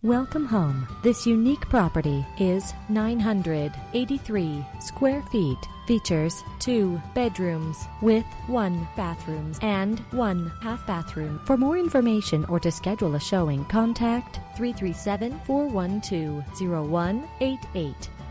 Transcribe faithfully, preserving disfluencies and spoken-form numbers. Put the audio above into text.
Welcome home. This unique property is nine hundred eighty-three square feet. Features two bedrooms with one bathroom and one half bathroom. For more information or to schedule a showing, contact three three seven, four one two, zero one eight eight.